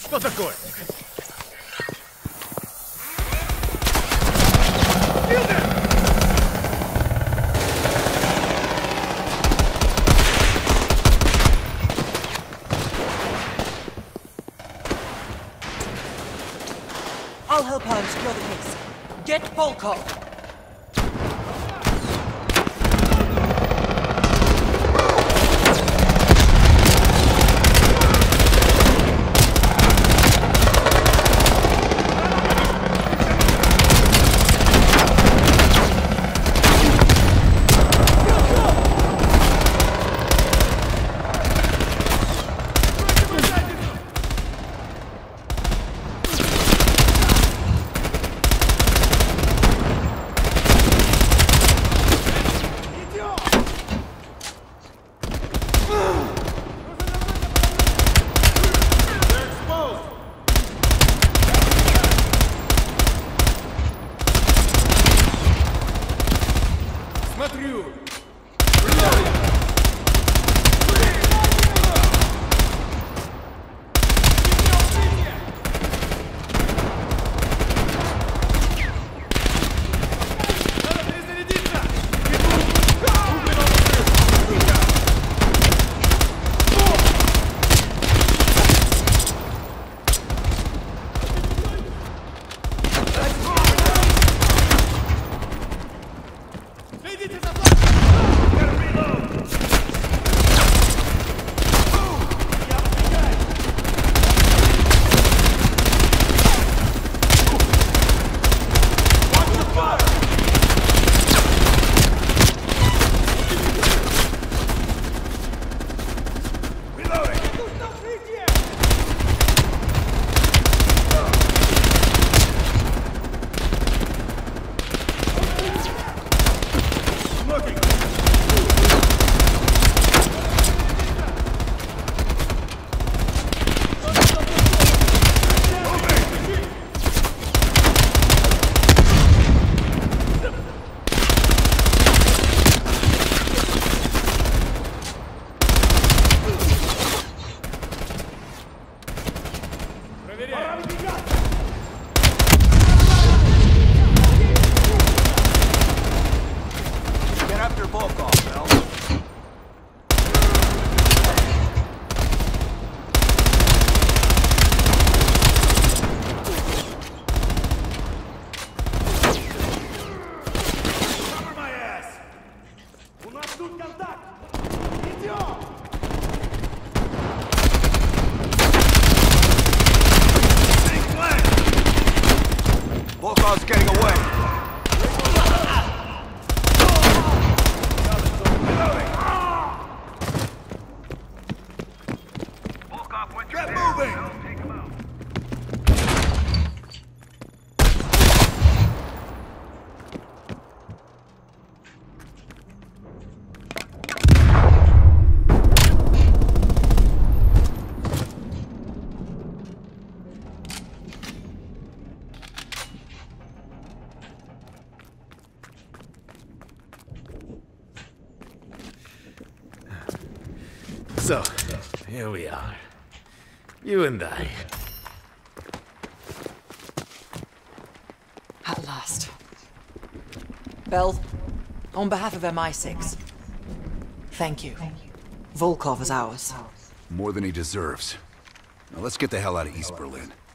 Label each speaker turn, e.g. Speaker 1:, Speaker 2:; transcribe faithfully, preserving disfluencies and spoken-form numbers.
Speaker 1: Что такое?
Speaker 2: I'll help her and secure the case. Get Volkov!
Speaker 1: Смотрю!
Speaker 3: Get after Volkov, Bell.
Speaker 1: Cover my ass! У нас тут контакт! Идем!
Speaker 3: Volkov's getting away.
Speaker 1: Get moving!
Speaker 4: So, here we are. You and I.
Speaker 2: At last. Bell, on behalf of M I six, thank you. Volkov is ours.
Speaker 3: More than he deserves. Now let's get the hell out of East Berlin.